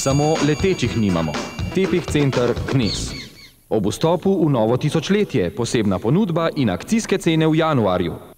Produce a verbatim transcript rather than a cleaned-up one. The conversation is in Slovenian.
Samo letečih nimamo. Tepih center Knez. Ob vstopu v novo tisočletje posebna ponudba in akcijske cene v januarju.